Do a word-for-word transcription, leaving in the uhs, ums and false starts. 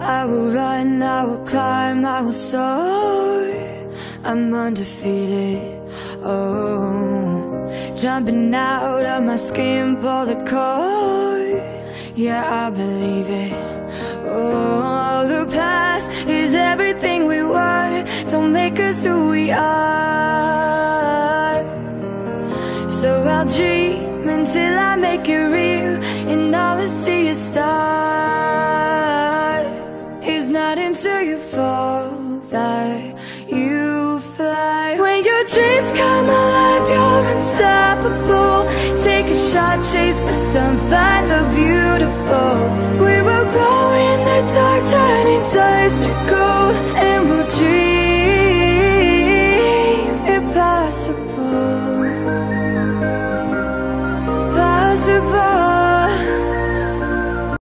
I will run, I will climb, I will soar. I'm undefeated, oh. Jumping out of my skin, pull the cord. Yeah, I believe it. Oh, the past is everything we were. Don't make us who we are. So I'll dream until I make it real, and all I see is stars. It's not until you fall that you fly. When your dreams come alive, you're unstoppable. Take a shot, chase the sun, find the beautiful.